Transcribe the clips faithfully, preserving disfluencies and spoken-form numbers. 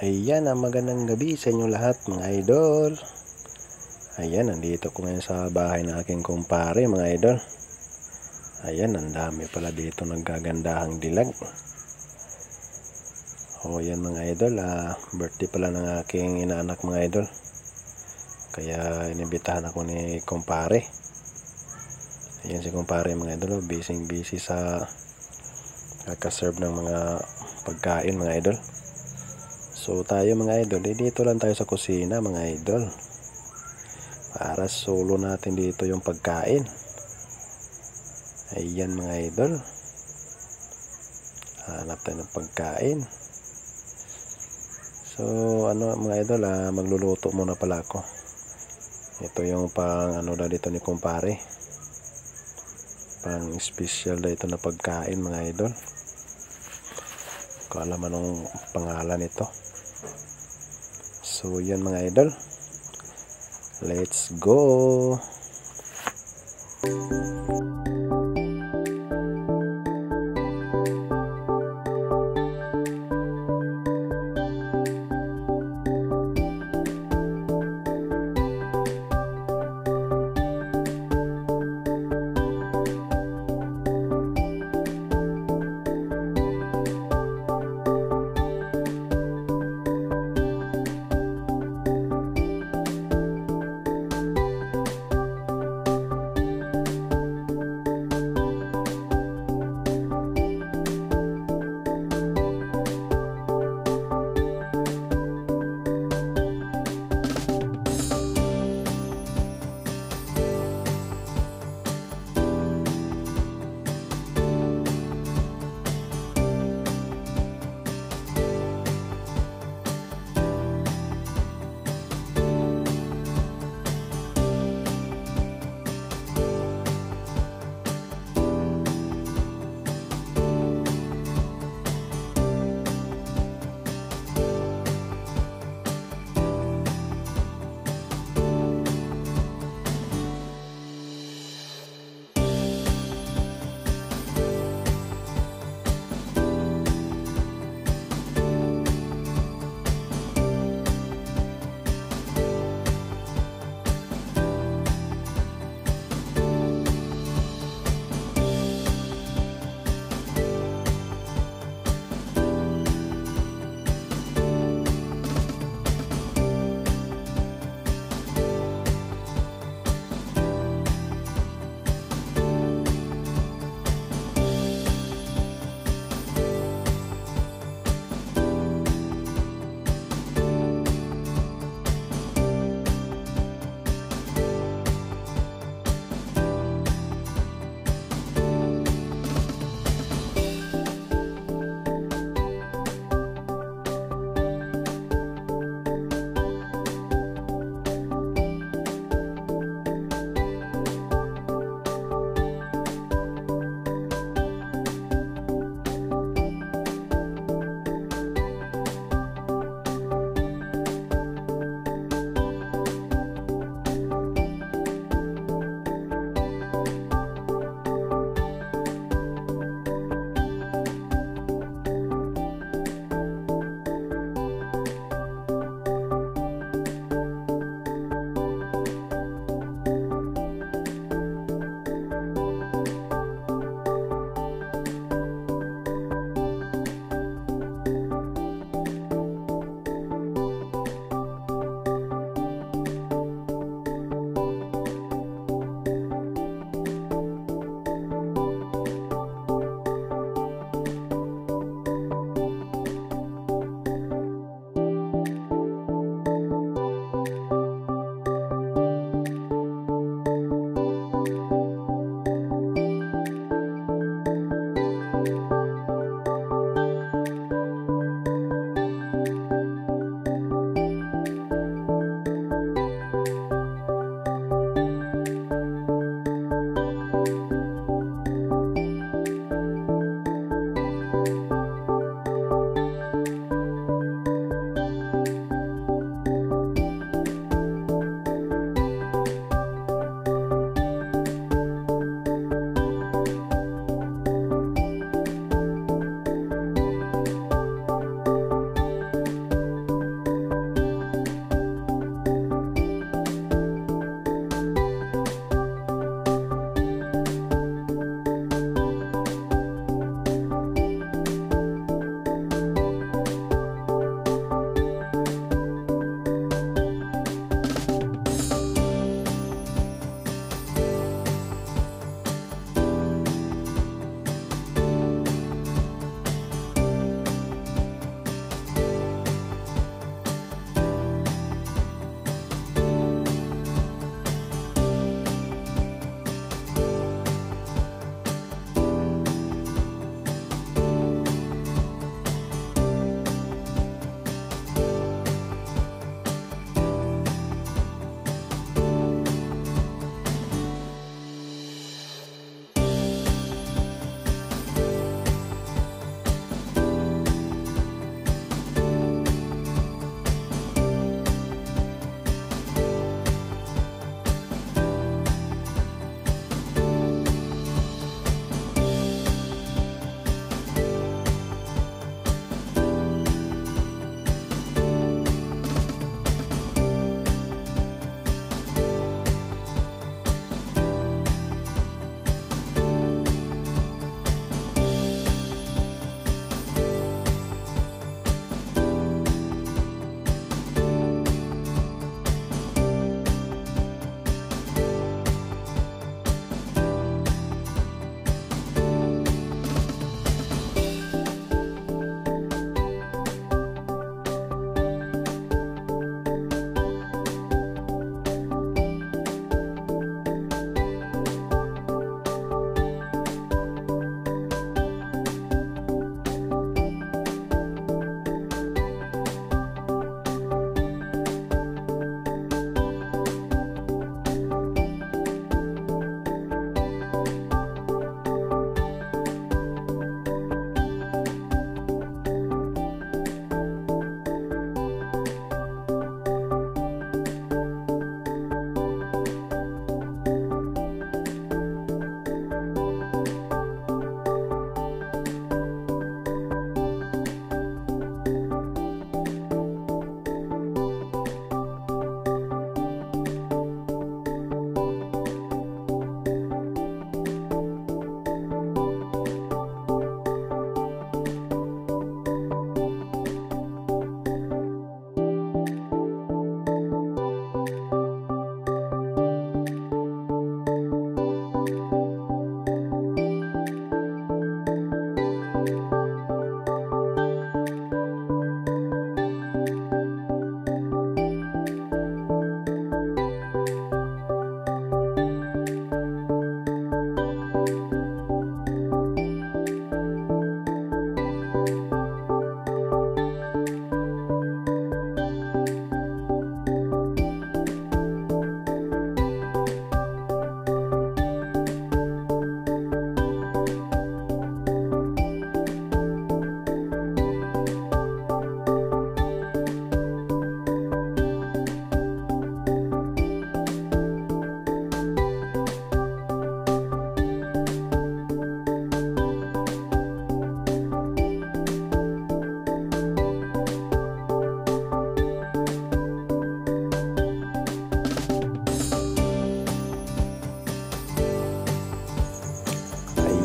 Ayan, ang magandang gabi sa inyong lahat mga idol. Ayan, nandito ko ngayon sa bahay ng aking kumpare mga idol. Ayan, ang dami pala dito naggagandahang dilag. O yan mga idol, ah, birthday pala ng aking inaanak mga idol. Kaya inibitahan ako ni kumpare. Ayan si kumpare mga idol, busy busy sa kakaserve ng mga pagkain mga idol. So tayo mga idol, eh, dito lang tayo sa kusina mga idol. Para solo natin dito yung pagkain. Ayan mga idol. Hanap tayo ng pagkain. So ano mga idol, ah, magluluto muna pala ako. Ito yung pang ano daw dito ni kumpare. Pang special daw ito na pagkain mga idol. Ko alam anong pangalan ito. So yan mga idol, let's go.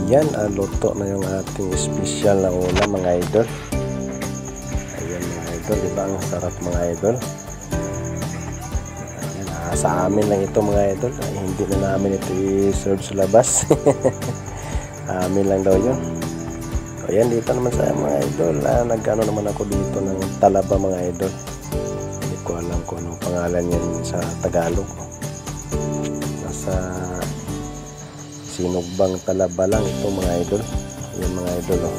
Ayan, ah, luto na yung ating special na ulam mga idol. Ayan mga idol, diba ang sarap mga idol. Ayan, ah, sa amin lang ito mga idol. Ay, hindi na namin ito i-serve sa labas. Amin lang daw yun. Ayan, dito naman sa mga idol, ah, nag-ano naman ako dito ng talaba mga idol. Hindi ko alam kung anong pangalan yan sa Tagalog. Nasa sinugbang talaba lang ito mga idol. Ayan mga idol, oh.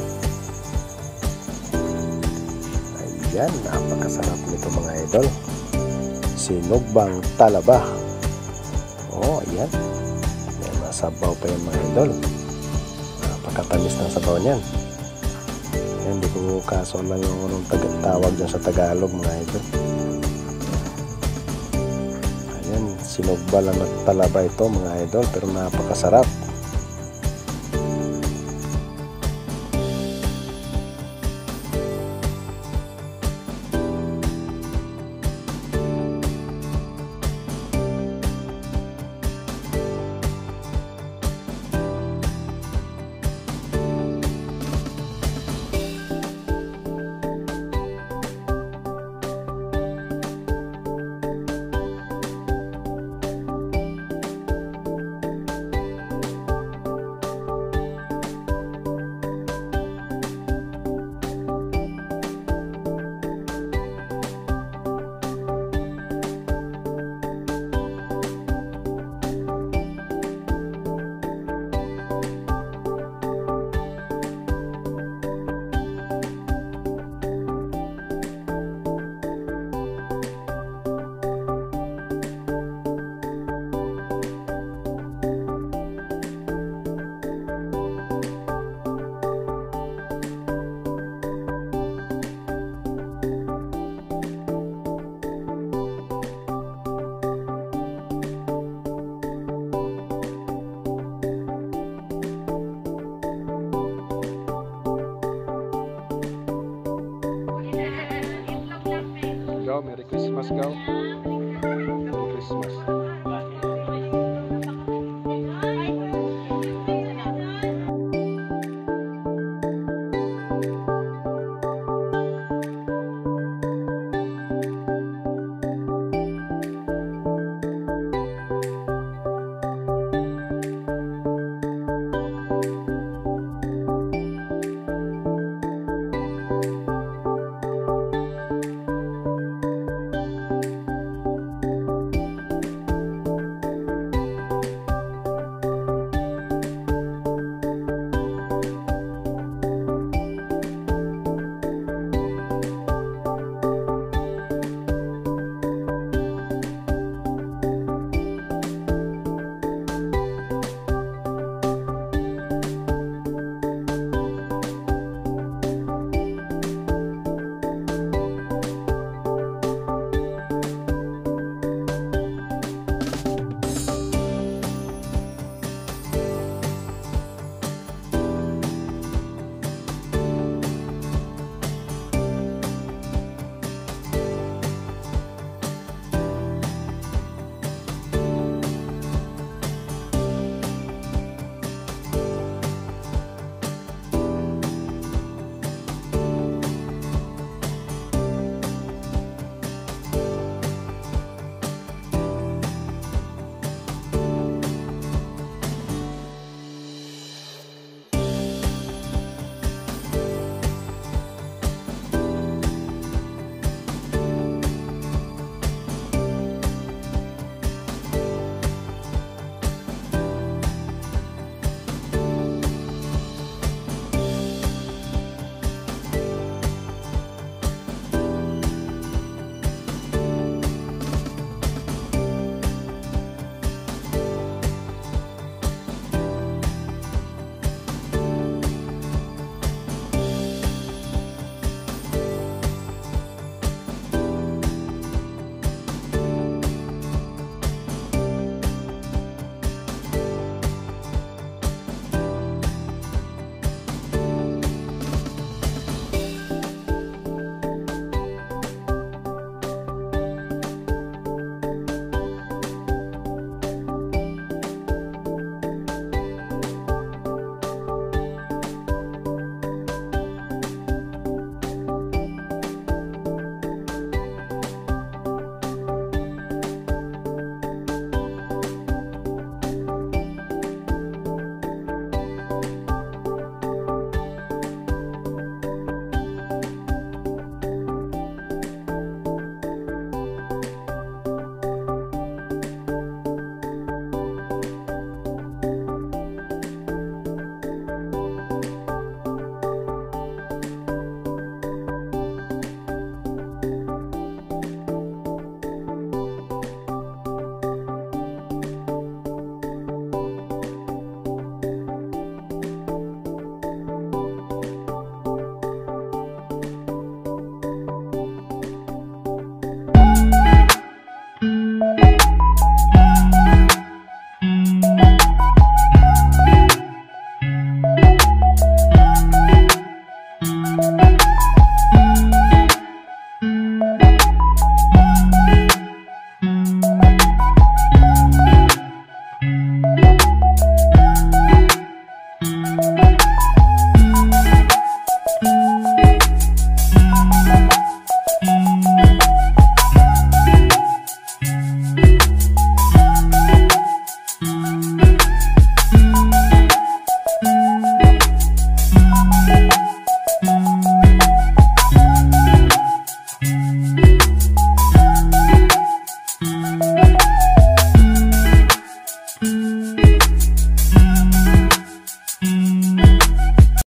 Ayan, napakasarap nito mga idol. Sinugbang talaba. Oh, ayan. May masabaw pa yung mga idol. Napakatamis ng sabaw niyan. Ayan, hindi ko kaso lang yung anong tawag dyan sa Tagalog mga idol. Ayan, sinugba lang at talaba ito mga idol, pero napakasarap. Go, Merry Christmas, go. Merry Christmas.